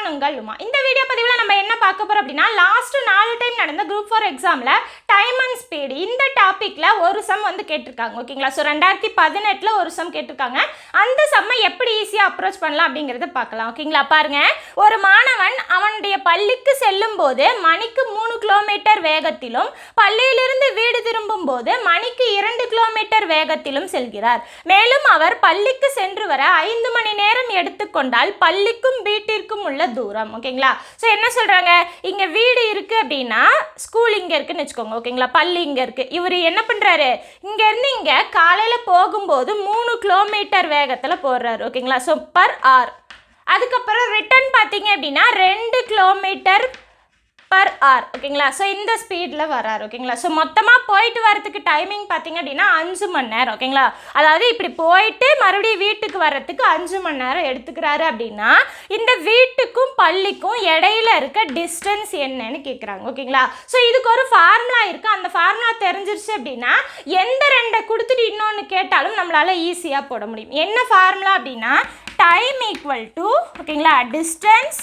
உங்கள் உமா. இந்த வீடியோ பதிவில் நம்ம என்ன பார்க்க போகிறோம் அப்படின்னா, லாஸ்ட் 4 டைம் நடந்த குரூப் 4 எக்ஸாமில் டைம் அண்ட் ஸ்பீடு இந்த டாப்பிக்கில் ஒரு சம் வந்து கேட்டிருக்காங்க. ஓகேங்களா? ஸோ 2018 ஒரு சம் கேட்டிருக்காங்க. அந்த சம்மை எப்படி ஈஸியாக அப்ரோச் பண்ணலாம் அப்படிங்கிறத பார்க்கலாம். ஓகேங்களா? பாருங்க, ஒரு மாணவன் அவனுடைய பள்ளிக்கு செல்லும் போது மணிக்கு 3 கிலோமீட்டர் வேகத்திலும் பள்ளியிலிருந்து வீடு திரும்பும் போது மணிக்கு 2 கிலோமீட்டர் வேகத்திலும் செல்கிறார். மேலும் அவர் பள்ளிக்கு சென்று வர 5 மணி நேரம் எடுத்துக்கொண்டால் பள்ளிக்கும் வீட்டிற்கும் உள்ள தூரம். ஓகேங்களா? ஸோ என்ன சொல்றாங்க, இங்க வீடு இருக்கு அப்படின்னா ஸ்கூல் இங்க இருக்குன்னு வச்சுக்கோங்க. ஓகேங்களா? பள்ளி இங்க இருக்கு. இவர் என்ன பண்றாரு, இங்க இருந்து இங்க காலையில போகும்போது 3 கிலோமீட்டர் வேகத்துல போறாரு. ஓகேங்களா? So per hour. அதுக்கப்புறம் ரிட்டர்ன் பார்த்தீங்க அப்படின்னா 2 கிலோமீட்டர் பர் ஆர். ஓகேங்களா? ஸோ இந்த ஸ்பீடில் வராரு. ஓகேங்களா? ஸோ மொத்தமாக போயிட்டு வரதுக்கு டைமிங் பார்த்தீங்க அப்படின்னா 5 மணி நேரம். ஓகேங்களா? அதாவது இப்படி போயிட்டு மறுபடியும் வீட்டுக்கு வர்றதுக்கு 5 மணி நேரம் எடுத்துக்கிறாரு அப்படின்னா இந்த வீட்டுக்கும் பள்ளிக்கும் இடையில இருக்க டிஸ்டன்ஸ் என்னன்னு கேட்குறாங்க. ஓகேங்களா? ஸோ இதுக்கு ஒரு ஃபார்முலா இருக்குது. அந்த ஃபார்முலா தெரிஞ்சிருச்சு அப்படின்னா எந்த 2 கொடுத்துட்டு இன்னொன்று கேட்டாலும் நம்மளால் ஈஸியாக போட முடியும். என்ன ஃபார்முலா அப்படின்னா டைம் ஈக்குவல் டு, ஓகேங்களா, டிஸ்டன்ஸ்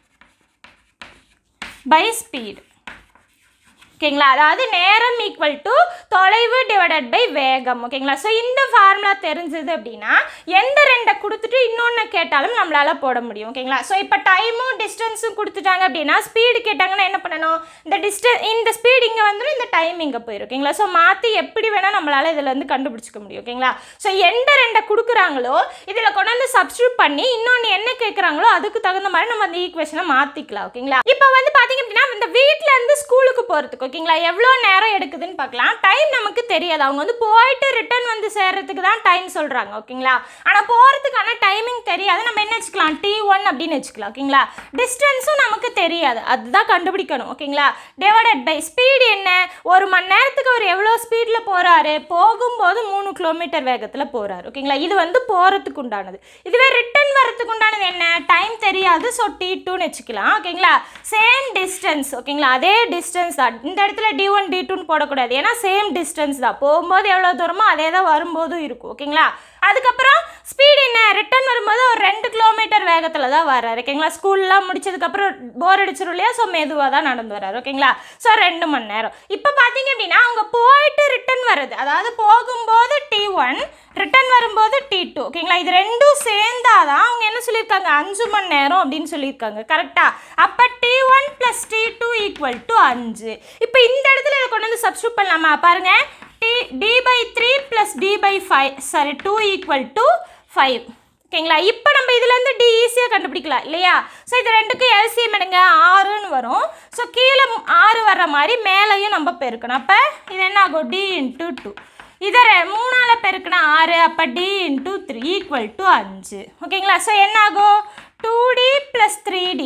by speed. ஓகேங்களா? அதாவது நேரம் ஈக்குவல் டு தொலைவு டிவைடட் பை வேகம். ஓகேங்களா? ஸோ இந்த ஃபார்முலா தெரிஞ்சது அப்படின்னா எந்த 2 கொடுத்துட்டு இன்னொன்று கேட்டாலும் நம்மளால் போட முடியும். ஓகேங்களா? ஸோ இப்போ டைமும் டிஸ்டன்ஸும் கொடுத்துட்டாங்க அப்படின்னா ஸ்பீடு கேட்டாங்கன்னா என்ன பண்ணணும், இந்த ஸ்பீடு இங்கே வந்துடும், இந்த டைம் இங்கே போயிடும். ஓகேங்களா? ஸோ மாற்றி எப்படி வேணால் நம்மளால் இதில் வந்து கண்டுபிடிச்சிக்க முடியும். ஓகேங்களா? ஸோ எந்த 2 கொடுக்குறாங்களோ இதில் கொண்டு வந்து சப்ஸ்டியூட் பண்ணி இன்னொன்று என்ன கேட்குறாங்களோ அதுக்கு தகுந்த மாதிரி நம்ம அந்த ஈக்குவேஷனை மாற்றிக்கலாம். ஓகேங்களா? இப்போ வந்து பார்த்தீங்க அப்படின்னா இந்த வீட்டில் இருந்து ஸ்கூலுக்கு போகிறதுக்கு, ஓகேங்களா, எவ்வளோ நேரம் எடுக்குதுன்னு பார்க்கலாம். டைம் நமக்கு தெரியாது. அவங்க வந்து போயிட்டு ரிட்டர்ன் வந்து சேர்றதுக்கு தான் டைம் சொல்கிறாங்க. ஓகேங்களா? ஆனால் போகிறதுக்கான டைமிங் தெரியாது. நம்ம என்ன வச்சுக்கலாம், T1 அப்படின்னு வச்சுக்கலாம். ஓகேங்களா? டிஸ்டன்ஸும் நமக்கு தெரியாது, அதுதான் கண்டுபிடிக்கணும். ஓகேங்களா? டிவைடட் பை ஸ்பீடு என்ன, 1 மணி நேரத்துக்கு அவர் எவ்வளோ ஸ்பீடில் போகிறாரு, போகும்போது 3 கிலோமீட்டர் வேகத்தில் போகிறாரு. ஓகேங்களா? இது வந்து போகிறதுக்கு உண்டானது. இதுவே ரிட்டர்ன் வரதுக்கு உண்டானது என்ன, டைம் தெரியாது. ஸோ T2ன்னு வச்சுக்கலாம். ஓகேங்களா? Same distance. ஓகேங்களா? அதே டிஸ்டன்ஸ் தான். இந்த இடத்துல D1 D2ன்னு போடக்கூடாது, ஏன்னா சேம் டிஸ்டன்ஸ் தான். போகும்போது எவ்வளோ தூரமோ அதே தான் வரும்போதும் இருக்கும். ஓகேங்களா? அதுக்கப்புறம் ஸ்பீடு என்ன, ரிட்டர்ன் வரும்போது ஒரு 2 கிலோமீட்டர் வேகத்தில் தான் வர்றாரு. ஓகேங்களா? ஸ்கூல்லாம் முடிச்சதுக்கப்புறம் போர் அடிச்சிடும் இல்லையா, ஸோ மெதுவாக தான் நடந்து வர்றாரு. ஓகேங்களா? ஸோ 2 மணி நேரம். இப்போ பார்த்தீங்க அப்படின்னா அவங்க போயிட்டு ரிட்டர்ன் வருது, அதாவது போகும்போது T1, ரிட்டர்ன் வரும்போது T2. ஓகேங்களா? இது ரெண்டும் சேர்ந்தாதான் அவங்க என்ன சொல்லியிருக்காங்க, 5 மணி நேரம் அப்படின்னு சொல்லியிருக்காங்க. கரெக்டாக? அப்போ T1 + T2 = 5. இப்போ இந்த இடத்துல இதை கொண்டு வந்து சப்ஸ்டியூட் பண்ணலாமா? பாருங்கள், D/3 + D/5 2 = 5. ஓகேங்களா? இப்போ நம்ம இதுலேருந்து D ஈஸியாக கண்டுபிடிக்கலாம் இல்லையா? ஸோ இது ரெண்டுக்கும் LCM எடுங்க, 6ன்னு வரும். ஸோ கீழே 6 வர்ற மாதிரி மேலேயும் நம்ம பெருக்கணும். அப்போ இது என்ன ஆகும், D × 2. இதை 3ஆல் பெருக்கினா 6, அப்போ D × 3 = 5. ஓகேங்களா? ஸோ என்ன ஆகும், 2D + 3D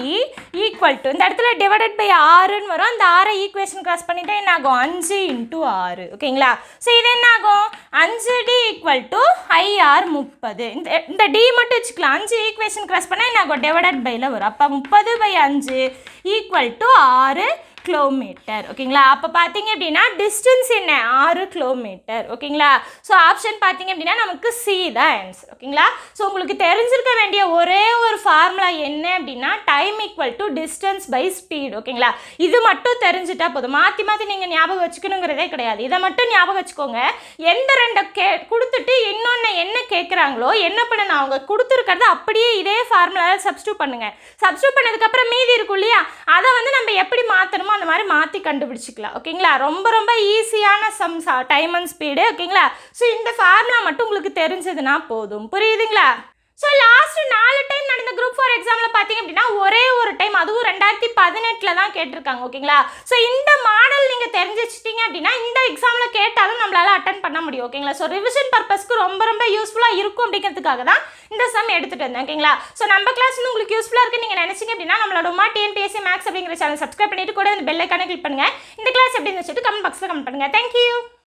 = இந்த இடத்துல டிவைடட் பை 6ன்னு வரும். அந்த 6 ஈக்குவேஷன் கிராஸ் பண்ணிவிட்டு என்ன ஆகும், 5 × 6. ஓகேங்களா? ஸோ இது என்ன ஆகும், 5D = IR 30. இந்த D மட்டும் வச்சுக்கலாம். 5 ஈக்குவேஷன் கிராஸ் பண்ணால் என்ன ஆகும், டிவைடட் பையில் வரும். அப்போ 30/5 = 6 கிலோமீட்டர். ஓகேங்களா? அப்போ பார்த்தீங்க அப்படின்னா டிஸ்டன்ஸ் என்ன, 6 கிலோமீட்டர். ஓகேங்களா? ஸோ ஆப்ஷன் பார்த்தீங்க அப்படின்னா நமக்கு C தான் ஆன்சர். ஓகேங்களா? ஸோ உங்களுக்கு தெரிஞ்சிருக்க வேண்டிய ஒரே ஒரு ஃபார்முலா என்ன அப்படின்னா time equal to distance by speed. ஓகேங்களா? இது மட்டும் தெரிஞ்சுட்டா போதும். மாற்றி மாற்றி நீங்கள் ஞாபகம் வச்சுக்கணுங்கிறதே கிடையாது. இதை மட்டும் ஞாபகம் வச்சுக்கோங்க. எந்த 2 கொடுத்துட்டு இன்னொன்று என்ன கேட்குறாங்களோ என்ன பண்ணணும், அவங்க கொடுத்துருக்கிறத அப்படியே இதே ஃபார்முலாவில் சப்ஸ்டியூட் பண்ணுங்கள். சப்ஸ்டியூட் பண்ணதுக்கப்புறம் மீதி இருக்கும் இல்லையா, அதை வந்து நம்ம எப்படி மாற்றணுமோ அந்த மாதிரி மாற்றி கண்டுபிடிச்சிக்கலாம். ஓகேங்களா? ரொம்ப ரொம்ப ஈஸியான சம்ஸ் டைம் அண்ட் ஸ்பீடு. ஓகேங்களா? ஸோ இந்த ஃபார்முலா மட்டும் உங்களுக்கு தெரிஞ்சதுன்னா போதும். புரியுதுங்களா? ஸோ லாஸ்ட் 4 டைம் நடந்த குரூப் 4 எக்ஸாமில் பார்த்தீங்க அப்படின்னா ஒரே ஒரு டைம், அதுவும் 2018 தான் கேட்டிருக்காங்க. ஓகேங்களா? ஸோ இந்த மாடல் நீங்கள் தெரிஞ்சு வச்சுட்டீங்க அப்படின்னா இந்த எக்ஸாமில் கேட்டாலும் நம்மளால் அட்டன் பண்ண முடியும். ஓகேங்களா? ஸோ ரிவிஷன் பர்பஸ்க்கு ரொம்ப ரொம்ப யூஸ்ஃபுல்லாக இருக்கும் அப்படிங்கிறதுக்காக தான் இந்த சம் எடுத்துகிட்டு வந்தேன். ஓகேங்களா? ஸோ நம்ம கிளாஸ் வந்து உங்களுக்கு யூஸ்ஃபுல்லாக இருக்குன்னு நீங்கள் நினச்சிங்க அப்படின்னா நம்மளோட உமா TNPSC Maths அப்படிங்கிற சேனல் சப்ஸ்கிரைப் பண்ணிட்டு கூட இந்த பெல் ஐக்கானை கிளிக் பண்ணுங்கள். இந்த கிளாஸ் எப்படின்னு வச்சுட்டு கமெண்ட் பாக்ஸில் கமெண்ட் பண்ணுங்கள். தேங்க்யூ.